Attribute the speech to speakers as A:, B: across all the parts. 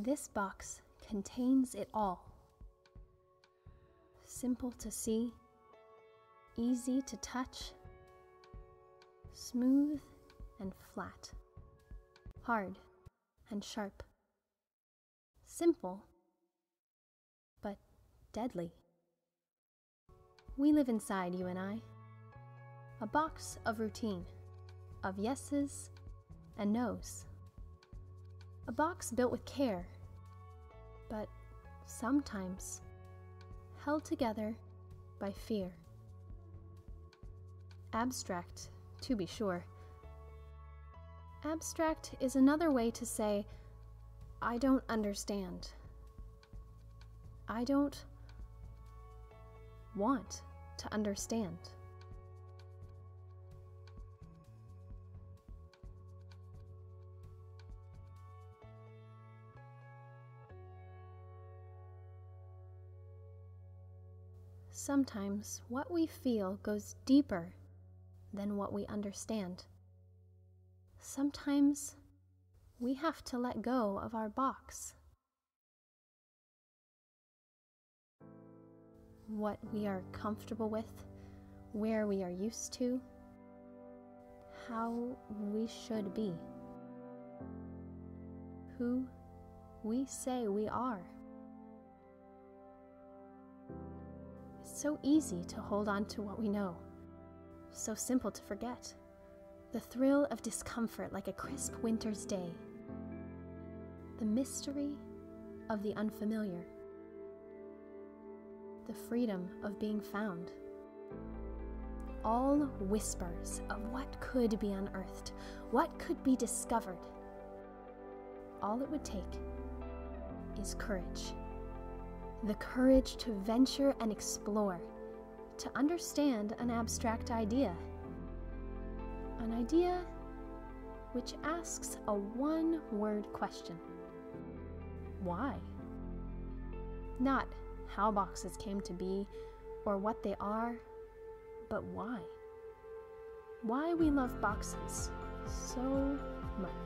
A: This box contains it all. Simple to see, easy to touch, smooth and flat, hard and sharp, simple but deadly. We live inside, you and I, a box of routine, of yeses and nos. A box built with care, but sometimes held together by fear. Abstract, to be sure. Abstract is another way to say, I don't understand. I don't want to understand. Sometimes what we feel goes deeper than what we understand. Sometimes we have to let go of our box. What we are comfortable with, where we are used to, how we should be, who we say we are. It's so easy to hold on to what we know, so simple to forget. The thrill of discomfort like a crisp winter's day. The mystery of the unfamiliar. The freedom of being found. All whispers of what could be unearthed, what could be discovered. All it would take is courage. The courage to venture and explore, to understand an abstract idea. An idea which asks a one-word question. Why? Not how boxes came to be or what they are, but why? Why we love boxes so much.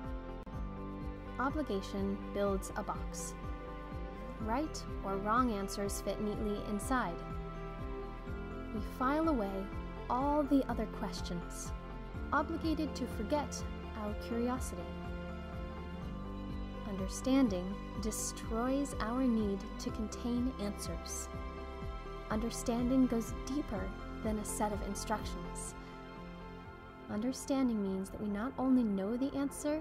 A: Obligation builds a box. Right or wrong answers fit neatly inside. We file away all the other questions, obligated to forget our curiosity. Understanding destroys our need to contain answers. Understanding goes deeper than a set of instructions. Understanding means that we not only know the answer,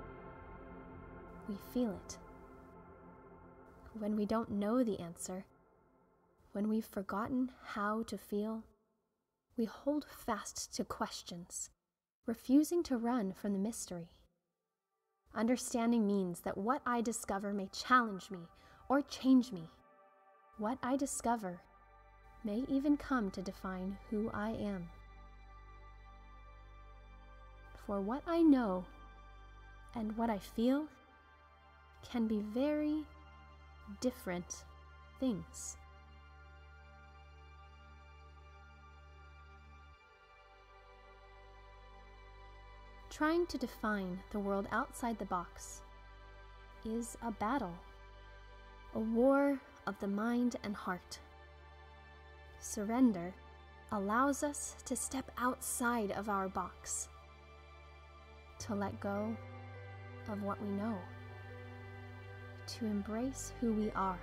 A: we feel it. When we don't know the answer, when we've forgotten how to feel, we hold fast to questions, refusing to run from the mystery. Understanding means that what I discover may challenge me or change me. What I discover may even come to define who I am. For what I know and what I feel can be very different things. Trying to define the world outside the box is a battle, a war of the mind and heart. Surrender allows us to step outside of our box, to let go of what we know, to embrace who we are.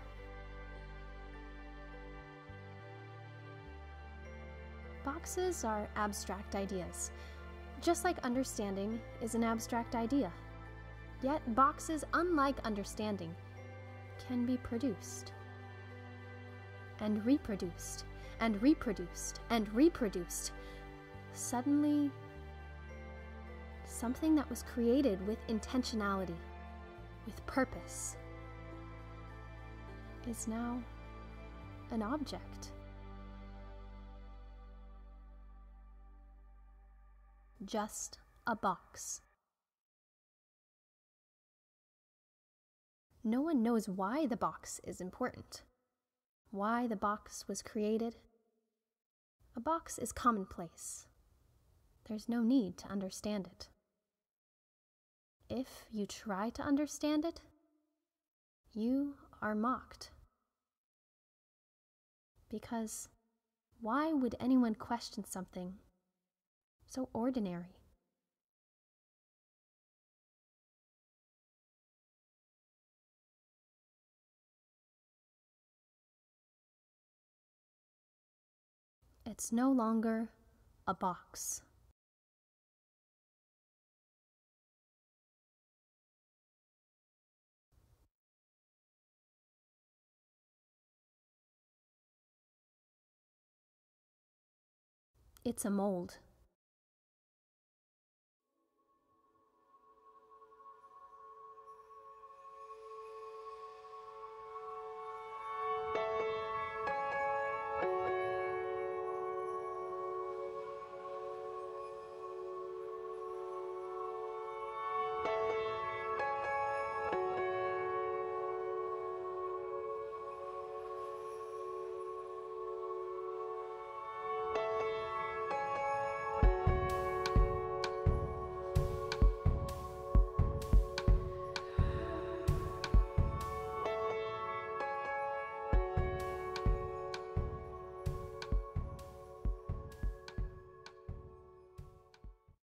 A: Boxes are abstract ideas, just like understanding is an abstract idea. Yet boxes, unlike understanding, can be produced and reproduced and reproduced and reproduced. Suddenly, something that was created with intentionality, with purpose, is now an object. Just a box. No one knows why the box is important, why the box was created. A box is commonplace. There's no need to understand it. If you try to understand it, you are mocked. Because why would anyone question something so ordinary? It's no longer a box. It's a mold.